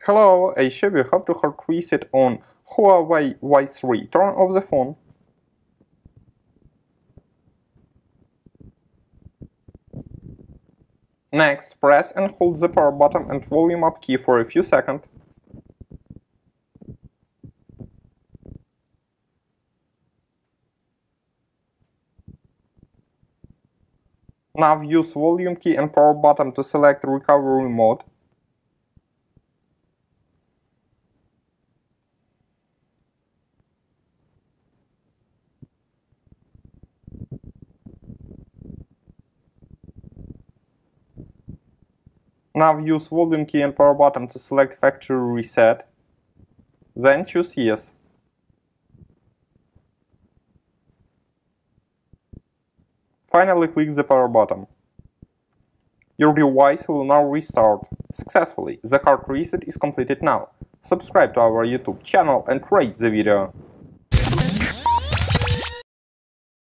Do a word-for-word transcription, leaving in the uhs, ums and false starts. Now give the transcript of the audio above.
Hello, I show you how to hard reset on Huawei Y three. Turn off the phone. Next, press and hold the power button and volume up key for a few seconds. Now use volume key and power button to select recovery mode. Now use volume key and power button to select factory reset. Then choose yes. Finally click the power button. Your device will now restart successfully. The hard reset is completed now. Subscribe to our YouTube channel and rate the video.